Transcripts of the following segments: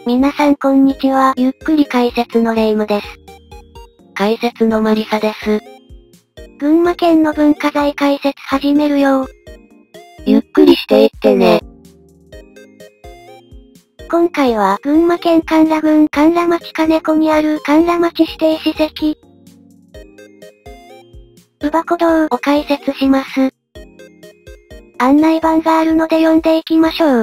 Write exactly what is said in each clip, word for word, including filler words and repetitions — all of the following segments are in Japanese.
皆さんこんにちは。ゆっくり解説のレイムです。 解説のマリサです。 群馬県の文化財解説始めるよ。 ゆっくりしていってね。 今回は群馬県甘楽郡甘楽町金子にある甘楽町指定史跡、乳母古道を解説します。案内板があるので読んでいきましょう。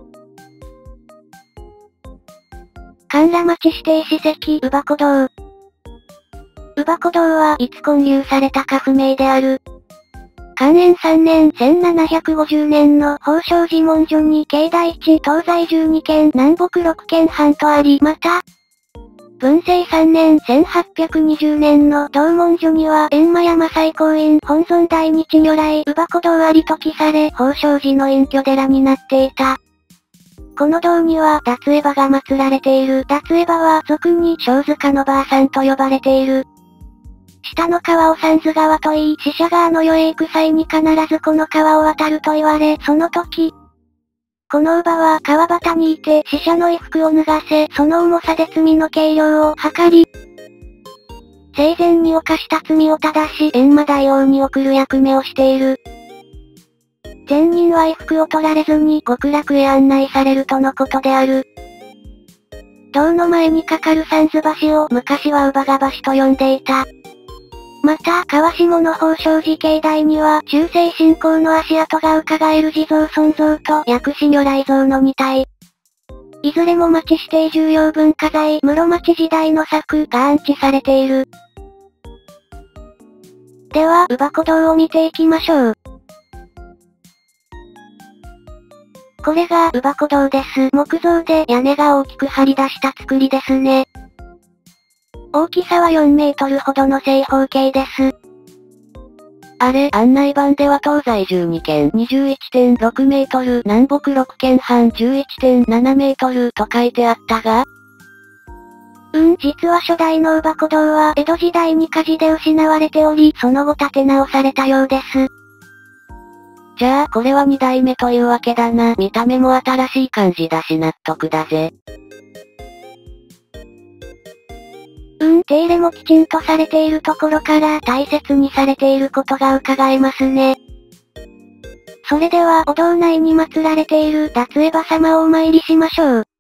甘楽町指定史跡乳母古道。乳母古道はいつ建立されたか不明である。寛延さんねんせんななひゃくごじゅうねんの宝生寺文書に境内いち東西じゅうにけん南北ろっけんはんとあり、また、文政さんねんせんはっぴゃくにじゅうねんの同文書には閻魔山最高院本尊大日如来乳母古道ありと記され、宝生寺の隠居寺になっていた。この道には脱エバが祀られている。脱エバは俗に小塚のばあさんと呼ばれている。下の川を三途川と言い、死者があの世へ行く際に必ずこの川を渡ると言われ、その時、この乳母は川端にいて死者の衣服を脱がせ、その重さで罪の計量を測り、生前に犯した罪を正し、閻魔大王に送る役目をしている。善人は衣服を取られずに極楽へ案内されるとのことである。道の前に架かる三途橋を昔は乳母が橋と呼んでいた。また、川下の宝生寺境内には中世信仰の足跡が伺える地蔵尊像と薬師如来像のにたい。いずれも町指定重要文化財室町時代の作が安置されている。では、乳母古道を見ていきましょう。これが乳母古道です。木造で屋根が大きく張り出した作りですね。大きさはよんメートルほどの正方形です。 あれ、案内板では東西じゅうにけん にじゅういってんろくメートル、南北ろっけんはん じゅういってんななメートルと書いてあったが、 うん、実は初代の乳母古道は江戸時代に火事で失われており、その後建て直されたようです。 じゃあ、これはにだいめというわけだな。見た目も新しい感じだし納得だぜ。 うん、手入れもきちんとされているところから大切にされていることが伺えますね。それでは、お堂内に祀られている脱エバ様をお参りしましょう。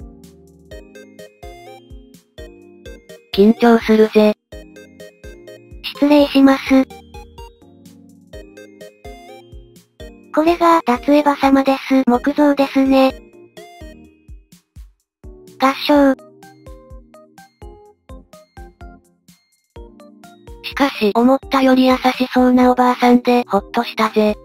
緊張するぜ。 失礼します。これが脱エバ様です。木造ですね。合掌。 しかし、思ったより優しそうなおばあさんで、ほっとしたぜ。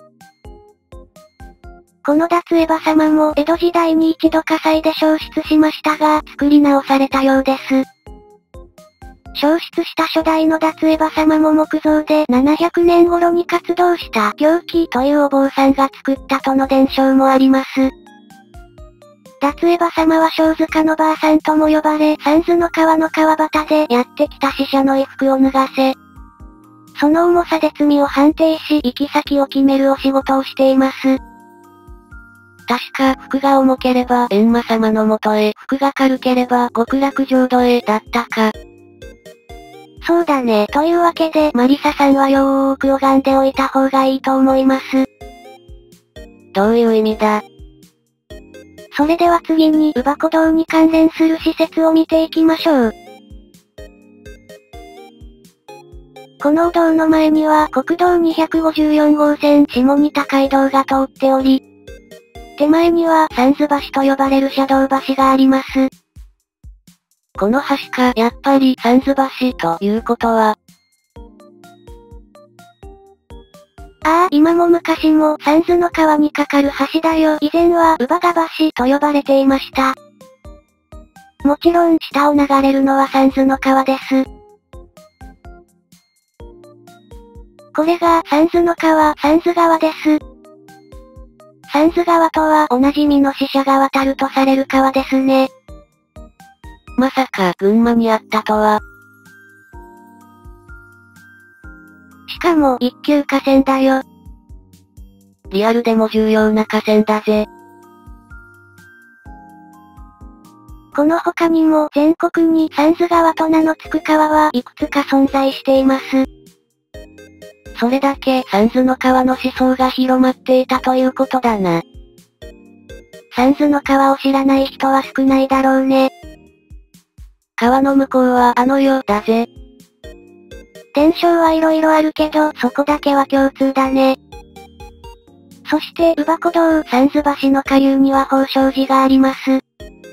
この脱エバ様も江戸時代に一度火災で焼失しましたが、作り直されたようです。焼失した初代の脱エバ様も木造でななひゃくねん頃に活動した行基というお坊さんが作ったとの伝承もあります。脱エバ様は小塚のばあさんとも呼ばれ、三途の川の川端でやってきた死者の衣服を脱がせ、その重さで罪を判定し、行き先を決めるお仕事をしています。 確か、服が重ければ閻魔様のもとへ、服が軽ければ極楽浄土へ、だったか。 そうだね。というわけで、マリサさんはよーく拝んでおいた方がいいと思います。 どういう意味だ？ それでは次に、乳母古道に関連する施設を見ていきましょう。このお堂の前には国道にひゃくごじゅうよんごうせん下仁田街道が通っており、手前には三途橋と呼ばれる車道橋があります。 この橋か、やっぱり三途橋ということは。 ああ、今も昔も三途の川に架かる橋だよ。以前は乳母ヶ橋と呼ばれていました。もちろん下を流れるのは三途の川です。これが三途の川、三途川です。三途川とはおなじみの死者が渡るとされる川ですね。 まさか群馬にあったとは。 しかも一級河川だよ。 リアルでも重要な河川だぜ。 この他にも全国に三途川と名の付く川はいくつか存在しています。 それだけ三途の川の思想が広まっていたということだな。 三途の川を知らない人は少ないだろうね。 川の向こうはあの世だぜ。 伝承はいろいろあるけど、そこだけは共通だね。そして、乳母古道三途橋の下流には宝生寺があります。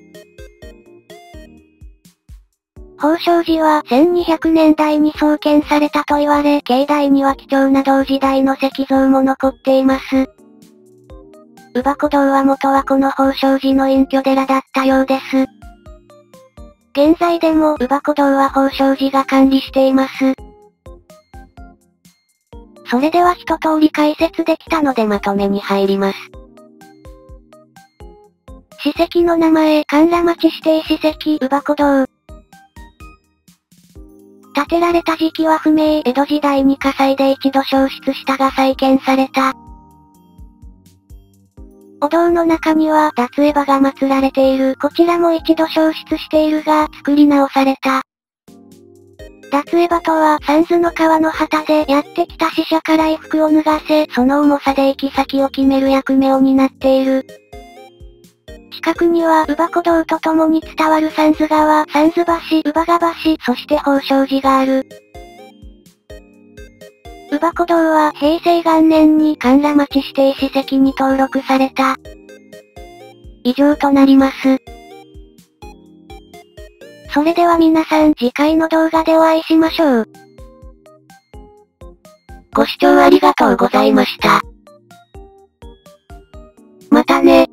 宝生寺はせんにひゃくねんだいに創建されたと言われ、境内には貴重な同時代の石像も残っています。乳母古道は元はこの宝生寺の隠居寺だったようです。現在でも乳母古道は宝生寺が管理しています。それでは一通り解説できたのでまとめに入ります。史跡の名前、甘楽町指定史跡、乳母古道。建てられた時期は不明、江戸時代に火災で一度焼失したが再建された。お堂の中には脱衣場が祀られている。こちらも一度焼失しているが、作り直された。脱衣場とは三途の川の旗でやってきた死者から衣服を脱がせ、その重さで行き先を決める役目を担っている。近くには乳母古道と共に伝わる三途川、三途橋、乳母ヶ橋、そして宝生寺がある。乳母古道は平成元年に甘楽町指定史跡に登録された。以上となります。それでは皆さん次回の動画でお会いしましょう。 ご視聴ありがとうございました。 またね。